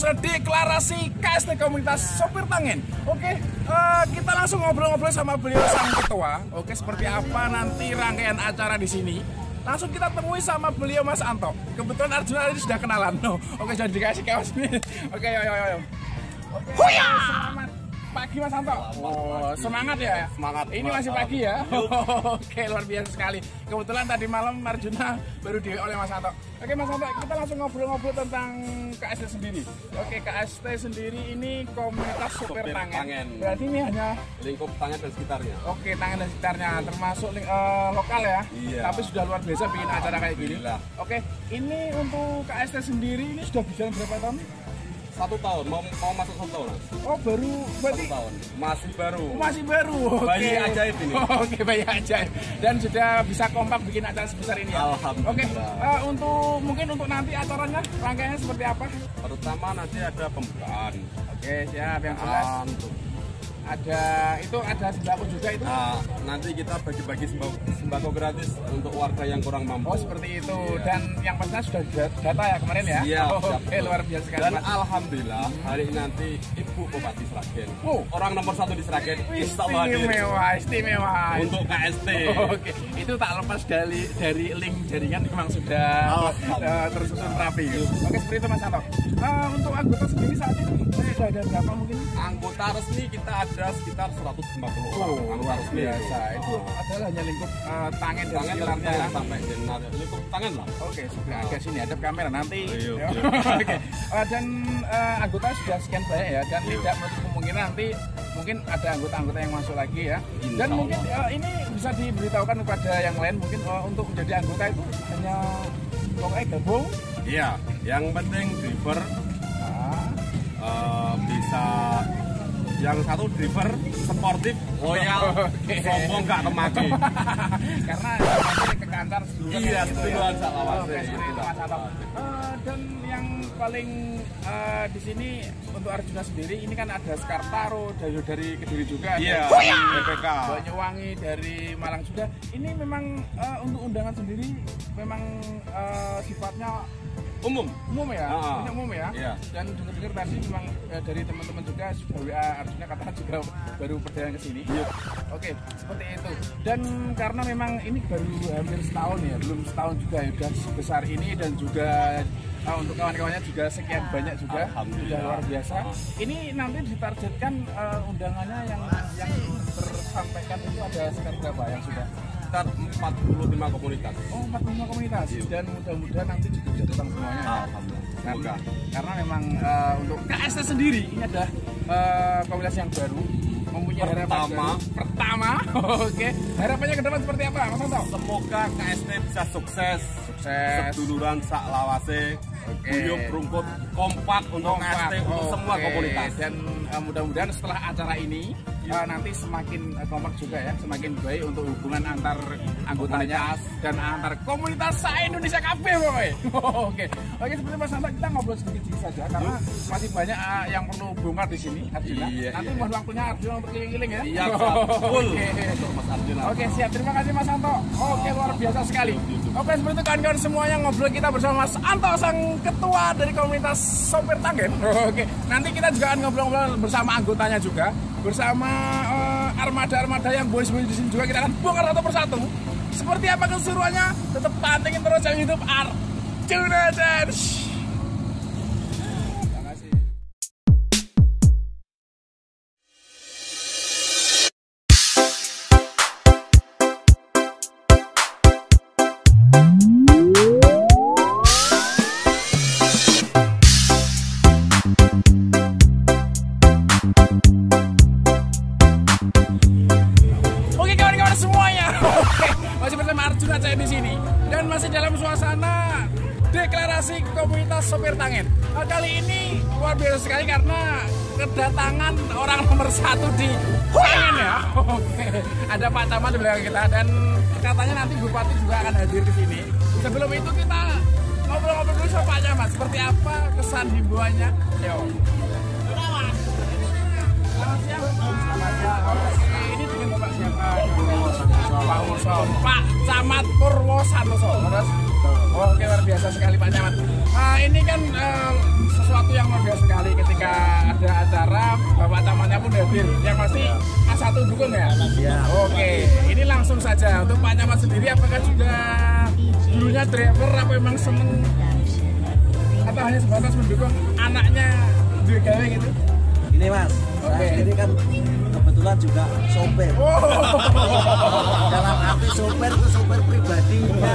deklarasi KST Komunitas Sopir Tangen. Oke, kita langsung ngobrol-ngobrol sama beliau sang ketua. Oke, seperti apa nanti rangkaian acara di sini? Langsung kita temui sama beliau Mas Anto. Kebetulan Arjuna ini sudah kenalan. Oke, sudah dikasih kaos ini. Oke, yo. Selamat pagi Mas Anto. Oh, semangat ya? Semangat. Ini masih pagi ya? Oke, luar biasa sekali. Kebetulan tadi malam Arjuna baru di oleh Mas Anto. Oke Mas Anto, kita langsung ngobrol-ngobrol tentang KST sendiri. Oke, KST sendiri ini komunitas sopir tangen. Berarti ini hanya lingkup Tangen dan sekitarnya. Oke, Tangen dan sekitarnya, termasuk lokal ya? Iya. Tapi sudah luar biasa bikin acara kayak gini. Oke, ini untuk KST sendiri ini sudah berjalan berapa tahun? 1 tahun, mau masuk 1 tahun. Oh, baru berarti 1 tahun. Masih baru. Masih baru. Oke. Bayi ajaib ini. Oke, bayi ajaib. Dan sudah bisa kompak bikin acara sebesar ini ya. Alhamdulillah. Oke. Untuk nanti acaranya rangkaiannya seperti apa? Pertama nanti ada pembukaan. Oke, siap yang jelas. Ada sembako juga itu. Nanti kita bagi-bagi sembako gratis untuk warga yang kurang mampu. Oh, seperti itu. Iya. Dan yang pastinya sudah data ya kemarin ya. Iya. Oke, luar biasa sekali. Dan alhamdulillah hari ini nanti Ibu Bupati Sragen. Orang nomor 1 di Sragen. Istimewa. Untuk KST. Oke, itu tak lepas dari link jaringan memang sudah tersusun rapi. Oke, seperti itu Mas Anto. Untuk anggota sendiri saat ini sudah ada berapa mungkin? Anggota resmi kita ada sekitar 150 orang. Luar biasa. Itu adalah hanya lingkup Tangen dan sekitarnya sampai Jenar. Lingkup Tangen lah. Oke, sebelah agak sini ada kamera nanti. Iya. Oke. Dan anggota sudah sekian banyak ya, dan tidak menutup kemungkinan nanti mungkin ada anggota-anggota yang masuk lagi ya. Dan mungkin ini bisa diberitahukan kepada yang lain mungkin untuk menjadi anggota itu hanya pokoknya gabung. Iya, yang penting driver bisa, yang satu driver sportif, loyal, sombong nggak kemaki. Karena nanti ke kantor iya, setujuan Salawase. Dan yang paling di sini untuk Arjuna sendiri ini kan ada Skartaro dari Kediri juga, iya, BPK, Banyuwangi, dari Malang juga. Ini memang untuk undangan sendiri memang sifatnya umum ya, umum ya. Iya. Dan dengar-dengar tadi memang dari teman-teman juga sudah WA Arjuna katakan juga baru perjalanan ke sini. Iya. Oke, seperti itu. Dan karena memang ini baru hampir setahun ya, belum setahun juga ya, sudah sebesar ini dan juga untuk kawan-kawannya juga sekian banyak juga, sudah luar biasa. Ini nanti ditargetkan undangannya yang tersampaikan itu ada sekitar berapa yang sudah? Sekitar 45 komunitas. Oh, 45 komunitas. Dan mudah-mudahan nanti juga bisa datang semuanya. Alhamdulillah. Semoga. Karena memang untuk KST sendiri ini adalah komunitas yang baru, mempunyai harapan pertama. Oke. Harapannya ke depan seperti apa, Mas Anto? Semoga KST bisa sukses. Seduluran Salawase. Guyup rungkut kompak untuk KST untuk semua komunitas. Dan mudah-mudahan setelah acara ini nanti semakin kompak juga ya, semakin baik untuk hubungan antar anggotanya dan antar komunitas se-Indonesia kabeh pokoknya. Oke, seperti Mas Anto, kita ngobrol sedikit saja karena masih banyak yang perlu bongkar di sini Arjuna. Nanti mohon waktunya Arjuna untuk keliling-keliling ya. Iya, betul. Untuk Mas Arjuna. Oke, siap. Terima kasih Mas Anto. Oke, luar biasa sekali. Oke, seperti itu kawan-kawan semuanya, ngobrol kita bersama Mas Anto, sang ketua dari komunitas sopir Tangen. Oke, nanti kita juga akan ngobrol-ngobrol bersama anggotanya juga, bersama armada-armada yang boys-boys di sini juga kita akan bongkar satu persatu. Seperti apa keseruannya? Tetap pantengin terus channel YouTube Arjuna Dance. Arjuna di sini dan masih dalam suasana deklarasi komunitas sopir Tangen. Kali ini luar biasa sekali karena kedatangan orang nomor 1 di Tangen ya. Ada Pak Camat di belakang kita dan katanya nanti Bupati juga akan hadir di sini. Sebelum itu kita ngobrol-ngobrol dulu sama Pak Camat. Seperti apa kesan himbauannya? Yo. Selamat siang. Selamat siang. Ini dengan Bapak siapa? Pak Camat Purwo Santoso. Oke, luar biasa sekali Pak Camat. Ini kan sesuatu yang luar biasa sekali ketika ada acara Bapak Camatnya pun hadir. Yang pasti A1 dukung ya? Ya. Oke, ini langsung saja untuk Pak Camat sendiri, apakah juga dulunya driver apa memang seneng atau hanya sebatas mendukung anaknya duit gawe gitu? Ini Mas, saya ini kan kebetulan juga sopir. Dalam arti sopir itu sopir pribadinya.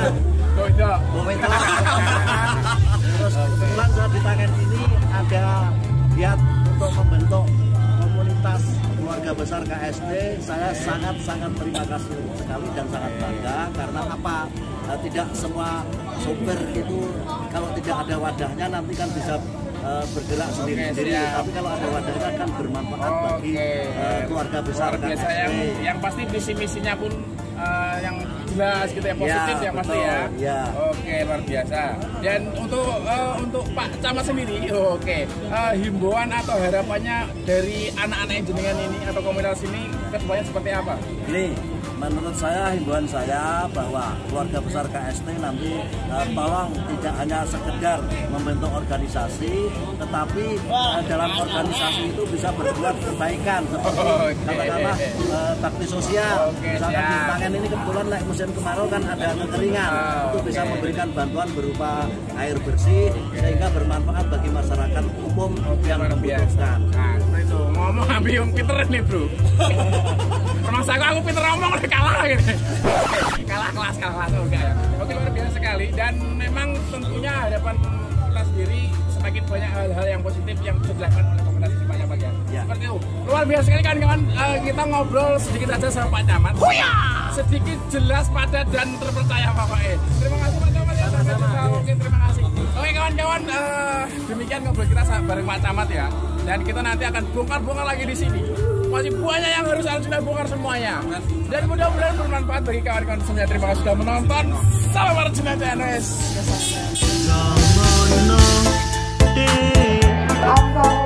Terus kebetulan saya di tangan ini ada giat untuk membentuk komunitas keluarga besar KST. Saya sangat terima kasih sekali dan sangat bangga karena apa? Tidak semua sopir itu kalau tidak ada wadahnya nanti kan bisa bergerak sendiri-sendiri, tapi kalau ada wadahnya kan bermanfaat bagi keluarga besar biasa KST. yang pasti visi misinya pun yang jelas gitu ya, positif ya pasti ya. Ya. Oke, luar biasa. Dan untuk Pak Camat sendiri, himbauan atau harapannya dari anak-anak jenengan ini atau komunitas ini kedepannya seperti apa? Ini menurut saya himbauan saya bahwa keluarga besar KST nanti tolong tidak hanya sekedar membentuk organisasi, tetapi dalam organisasi itu bisa berbuat kebaikan seperti katakanlah bakti sosial. Misalkan di tangan ini kebetulan naik musim kemarau kan ada kekeringan, itu bisa memberikan bantuan berupa air bersih sehingga bermanfaat bagi masyarakat umum yang membutuhkan. Nah, itu ngomong ambil Peter nih bro. Termasuk aku Peter ngomong kalah gitu. Kalah kelas oke ya. Oke, luar biasa sekali dan memang tentunya harapan kita sendiri semakin banyak hal-hal yang positif yang bisa dilakukan oleh komunitas ini Pak Camat ya. Seperti itu. Luar biasa sekali kan kita ngobrol sedikit aja sama Pak Camat. Sedikit jelas, padat dan terpercaya Bapak. Terima kasih Pak Camat ya. Oke, terima kasih. Oke kawan-kawan, demikian ngobrol kita bareng Pak Camat ya. Dan kita nanti akan bongkar-bongkar lagi di sini. Masih banyak yang harus Arjuna bongkar semuanya. Dan mudah-mudahan bermanfaat bagi kawan-kawan semuanya. Terima kasih sudah menonton. Salam Arjuna CNS.